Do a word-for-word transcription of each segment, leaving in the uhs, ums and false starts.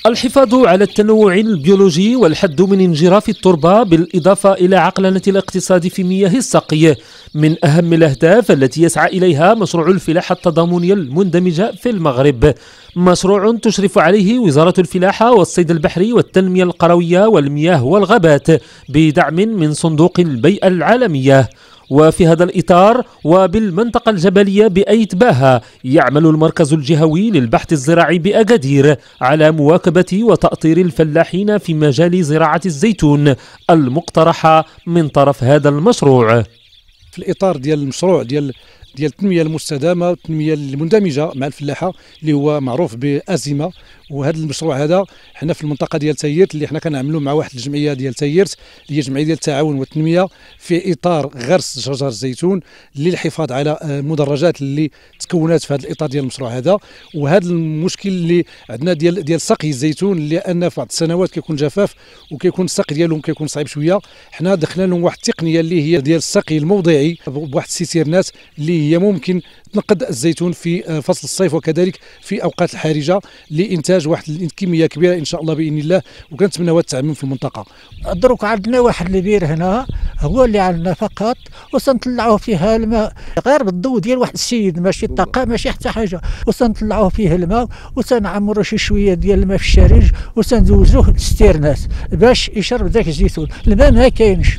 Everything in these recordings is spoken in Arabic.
الحفاظ على التنوع البيولوجي والحد من انجراف التربة بالإضافة إلى عقلنة الاقتصاد في مياه السقي من أهم الأهداف التي يسعى إليها مشروع الفلاحة التضامنية المندمجة في المغرب. مشروع تشرف عليه وزارة الفلاحة والصيد البحري والتنمية القروية والمياه والغابات بدعم من صندوق البيئة العالمية. وفي هذا الإطار وبالمنطقة الجبلية بأيت باها يعمل المركز الجهوي للبحث الزراعي بأكادير على مواكبة وتأطير الفلاحين في مجال زراعة الزيتون المقترحة من طرف هذا المشروع. في الإطار ديال المشروع ديال ديال التنميه المستدامه والتنميه المندمجه مع الفلاحه اللي هو معروف بازمه. وهذا المشروع هذا حنا في المنطقه ديال تايرت اللي حنا كنعملوا مع واحد الجمعيه ديال تايرت اللي هي جمعيه ديال التعاون والتنميه في اطار غرس شجر الزيتون للحفاظ على المدرجات اللي تكونات في هذا الاطار ديال المشروع هذا. وهذا المشكل اللي عندنا ديال ديال سقي الزيتون لان في بعض السنوات كيكون جفاف وكيكون السقي ديالهم كيكون صعيب شويه. حنا دخلنا لهم واحد التقنيه اللي هي ديال السقي الموضعي بواحد السيتيرنات اللي هي ممكن تنقد الزيتون في فصل الصيف وكذلك في اوقات الحارجه لانتاج واحد الكميه كبيره ان شاء الله باذن الله. وكنتمناو التعميم في المنطقه. دروك عندنا واحد البير هنا هو اللي عندنا فقط وسنطلعوا فيها الماء غير بالضوء ديال واحد السيد، ماشي الطاقه ماشي حتى حاجه، وسنطلعوا فيه الماء وسنعمروا شي شويه ديال الماء في الشارج وسندوزوه للستيرنات باش يشرب ذاك الزيتون. الماء ما كاينش.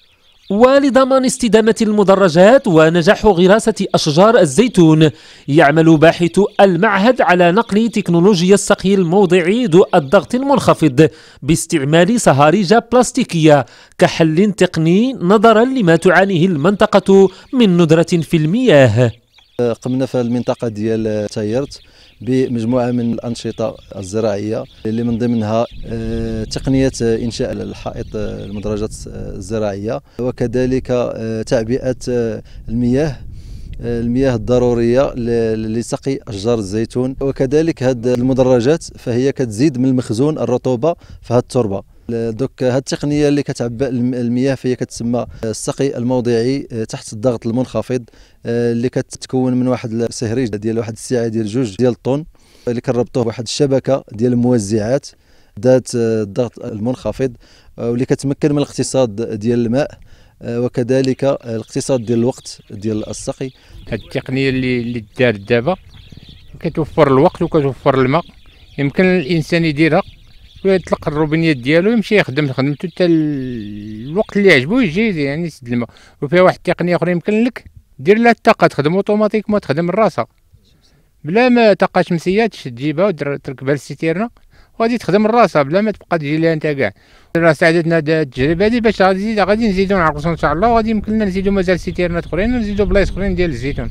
ولضمان استدامة المدرجات ونجاح غراسة أشجار الزيتون يعمل باحثو المعهد على نقل تكنولوجيا السقي الموضعي ذو الضغط المنخفض باستعمال صهاريج بلاستيكية كحل تقني نظرا لما تعانيه المنطقة من ندرة في المياه. قمنا في المنطقة ديال تايرت بمجموعة من الأنشطة الزراعية اللي من ضمنها تقنية إنشاء الحائط المدرجات الزراعية وكذلك تعبئة المياه المياه الضرورية لسقي أشجار الزيتون. وكذلك هذه المدرجات فهي كتزيد من المخزون الرطوبة في هذه التربة. دوك هذه التقنيه اللي كتعبأ المياه فهي كتسمى السقي الموضعي تحت الضغط المنخفض اللي كتكون من واحد السهريج ديال واحد السعه ديال جوج ديال الطن اللي كنربطوه بواحد الشبكه ديال الموزعات ذات الضغط المنخفض واللي كتمكن من الاقتصاد ديال الماء وكذلك الاقتصاد ديال الوقت ديال السقي. هذه التقنيه اللي اللي دارت دابا كتوفر الوقت وكتوفر الماء، يمكن الانسان يديرها ويطلق الروبينيات ديالو يمشي يخدم خدمته حتى الوقت اللي عجبو يجي يعني يسد الماء. وفيها واحد التقنيه اخرى يمكن لك دير لها الطاقه تخدم اوتوماتيكمون تخدم من راسها بلا ما طاقه شمسيه تجيبها وتركبها للسيتيرنا وغادي تخدم من راسها بلا ما تبقى تجي لها انت كاع. راه ساعدتنا هذه التجربه هذه باش غادي غادي نزيدو نعرقصو ان شاء الله وغادي يمكن لنا نزيدو مازال سيتيرنات اخرين ونزيدو بلايص اخرين ديال الزيتون.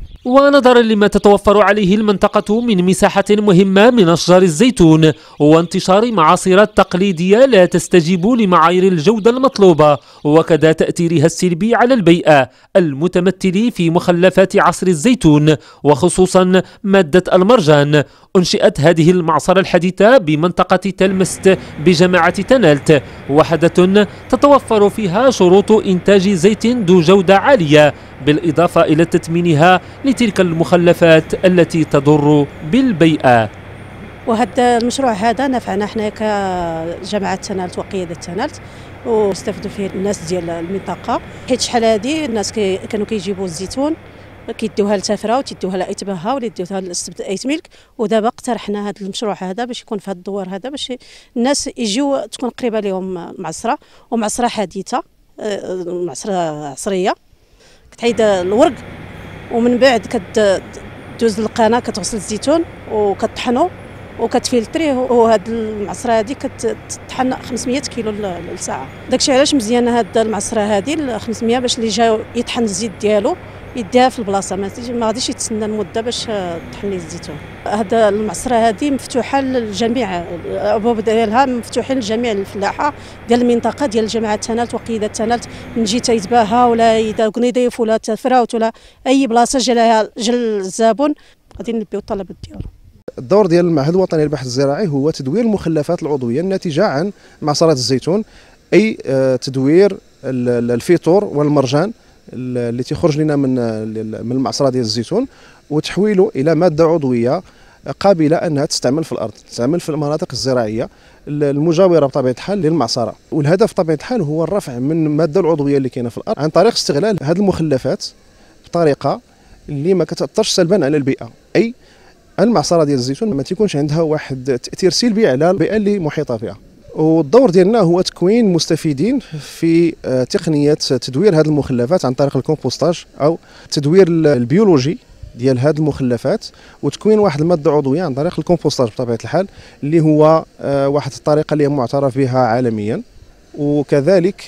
ونظرا لما تتوفر عليه المنطقة من مساحة مهمة من أشجار الزيتون وانتشار معاصرات تقليدية لا تستجيب لمعايير الجودة المطلوبة وكذا تأثيرها السلبي على البيئة المتمثل في مخلفات عصر الزيتون وخصوصا مادة المرجان، أنشئت هذه المعصرة الحديثة بمنطقة تلمست بجماعة تنالت وحدة تتوفر فيها شروط إنتاج زيت ذو جودة عالية بالإضافة إلى تثمينها لتلك المخلفات التي تضر بالبيئة. وهذا المشروع هذا نفعنا احنا كجماعة تنالت وقيادة تنالت واستفدوا فيه الناس ديال المنطقة، حيت شحال هذه الناس كي كانوا كيجيبوا الزيتون كيدوها لتفرة وتدوها لأيت باها ولا يدوها للسبت أيت ملك. ودابا اقترحنا هذا المشروع هذا باش يكون في هذا الدوار هذا باش الناس يجيو تكون قريبة لهم المعصرة ومعصرة حديثة معصرة عصرية كتحيد الورق ومن بعد كتدوز للقناه كتغسل الزيتون وكطحنو وكتفلتريه. وهاد المعصره هذه كتطحن خمسمية كيلو للساعه. داكشي علاش مزيانه هاد المعصره هذه خمسمية باش اللي جا يطحن الزيت ديالو يديها في البلاصه ما غاديش يتسنى المده باش طحن ليه الزيتون. هذا المعصره هذه مفتوحه للجميع، الابواب ديالها مفتوحين لجميع الفلاحه ديال المنطقه ديال جماعه تنالت وقياده تنالت من جهه تيتباها ولا اذا قنيضيف ولا تفراوت ولا اي بلاصه جا لها جا الزبون غادي نلبيو الطلبات ديالو. الدور ديال المعهد الوطني للبحث الزراعي هو تدوير المخلفات العضويه الناتجه عن معصرات الزيتون، اي تدوير الفيتور والمرجان اللي تيخرج لنا من من المعصره ديال الزيتون وتحويله الى ماده عضويه قابله انها تستعمل في الارض، تستعمل في المناطق الزراعيه المجاوره بطبيعه الحال للمعصره. والهدف بطبيعه الحال هو الرفع من الماده العضويه اللي كاينه في الارض عن طريق استغلال هذه المخلفات بطريقه اللي ما كتاثرش سلبا على البيئه. اي المعصره ديال الزيتون ما تيكونش عندها واحد تاثير سلبي على البيئه اللي محيطه بها. والدور ديالنا هو تكوين مستفيدين في تقنيه تدوير هذه المخلفات عن طريق الكومبوستاج او التدوير البيولوجي ديال هذه المخلفات، وتكوين واحد الماده عضويه عن طريق الكومبوستاج بطبيعه الحال اللي هو واحد الطريقه اللي معترف بها عالميا. وكذلك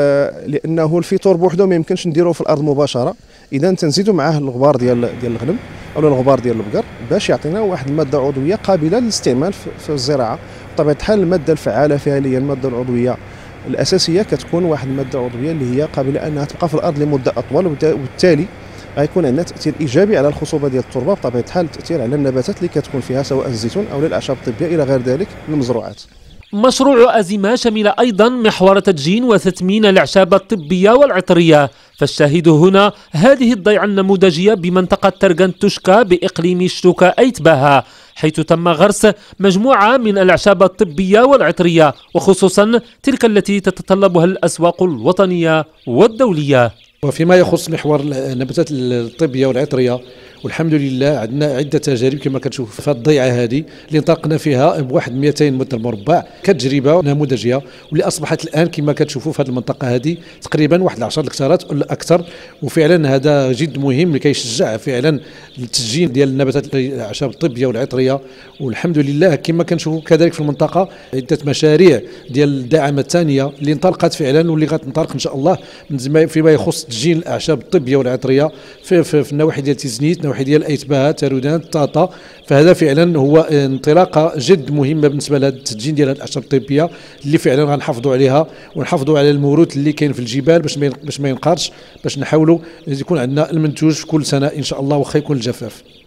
لانه الفيتور بوحده ما يمكنش نديروه في الارض مباشره، اذا تنزيدوا معاه الغبار ديال ديال الغنم او الغبار ديال البقر باش يعطينا واحد الماده عضويه قابله للاستعمال في الزراعه. بطبيعه الحال الماده الفعاله فيها اللي هي الماده العضويه الاساسيه كتكون واحد الماده عضويه اللي هي قابله انها تبقى في الارض لمده اطول، وبالتالي غيكون عندنا تاثير ايجابي على الخصوبه ديال التربه، بطبيعه الحال تاثير على النباتات اللي كتكون فيها سواء الزيتون او الاعشاب الطبيه الى غير ذلك من المزروعات. مشروع أزمة شمل أيضا محور تدجين وتثمين الأعشاب الطبية والعطرية، فالشاهد هنا هذه الضيعة النموذجية بمنطقة ترغن توشكا بإقليم شتوكا أيتباها، حيث تم غرس مجموعة من الأعشاب الطبية والعطرية، وخصوصا تلك التي تتطلبها الأسواق الوطنية والدولية. وفيما يخص محور النباتات الطبيه والعطريه، والحمد لله عندنا عده تجارب كما كتشوف في الضيعه هذه اللي انطلقنا فيها بواحد مئتين متر مربع كتجربه نموذجيه، واللي اصبحت الان كما كتشوفوا في هذه المنطقه هذه تقريبا واحد عشرة هكتارات ولا اكثر. وفعلا هذا جد مهم لكي يشجع فعلا التسجيل ديال النباتات الاعشاب الطبيه والعطريه. والحمد لله كما كنشوفوا كذلك في المنطقه عده مشاريع ديال الدعامه الثانيه اللي انطلقت فعلا واللي غتنطلق ان شاء الله فيما يخص تسجيل الاعشاب الطبيه والعطريه في, في, في النواحي ديال تيزنيت، النواحي ديال ايتباها، تارودان، طاطا. فهذا فعلا هو انطلاقه جد مهمه بالنسبه لهذا التسجيل ديال الاعشاب الطبيه اللي فعلا غنحافظوا عليها ونحافظوا على الموروث اللي كاين في الجبال باش ما باش ما ينقرش، باش نحاولوا يكون عندنا المنتوج في كل سنه ان شاء الله واخا يكون الجفاف.